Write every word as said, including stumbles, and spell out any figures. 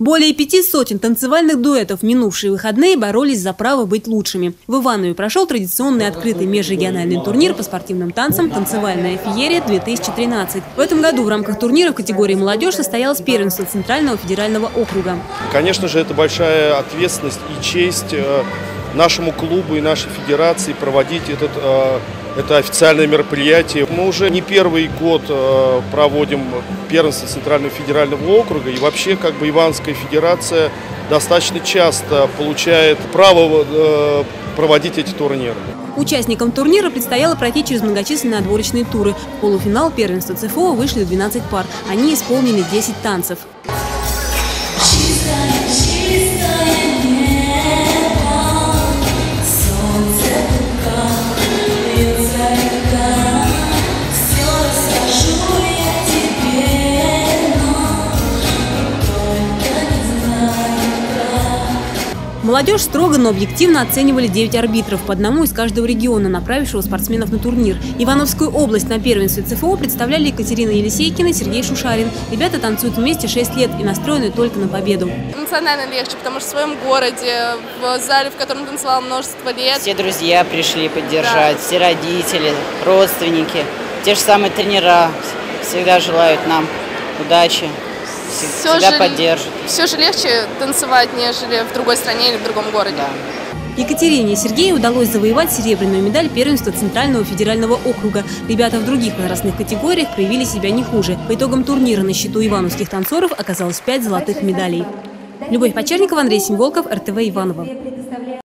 Более пяти сотен танцевальных дуэтов в минувшие выходные боролись за право быть лучшими. В Иванове прошел традиционный открытый межрегиональный турнир по спортивным танцам «Танцевальная феерия-две тысячи тринадцать». В этом году в рамках турнира в категории «Молодежь» состоялось первенство Центрального федерального округа. Конечно же, это большая ответственность и честь нашему клубу и нашей федерации проводить этот, это официальное мероприятие. Мы уже не первый год проводим первенство Центрального федерального округа, и вообще как бы Ивановская федерация достаточно часто получает право проводить эти турниры. Участникам турнира предстояло пройти через многочисленные отборочные туры. В полуфинал первенства ЦФО вышли двенадцать пар. Они исполнили десять танцев. Молодежь строго, но объективно оценивали девять арбитров, по одному из каждого региона, направившего спортсменов на турнир. Ивановскую область на первенстве ЦФО представляли Екатерина Елисейкина и Сергей Шушарин. Ребята танцуют вместе шесть лет и настроены только на победу. Эмоционально легче, потому что в своем городе, в зале, в котором танцевала множество лет. Все друзья пришли поддержать, да. Все родители, родственники, те же самые тренера всегда желают нам удачи. Все всегда же, поддержат. Все же легче танцевать, нежели в другой стране или в другом городе. Да. Екатерине и Сергею удалось завоевать серебряную медаль первенства Центрального федерального округа. Ребята в других возрастных категориях проявили себя не хуже. По итогам турнира на счету ивановских танцоров оказалось пять золотых медалей. Любовь Почерникова, Андрей Семиволков, эр тэ вэ Иваново.